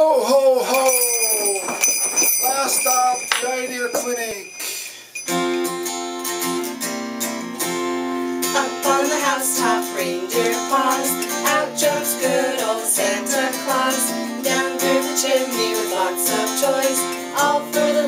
Ho, ho, ho! Last stop, the Reindeer Clinic. Up on the housetop, reindeer paws. Out jumps good old Santa Claus. Down through the chimney with lots of toys. All for the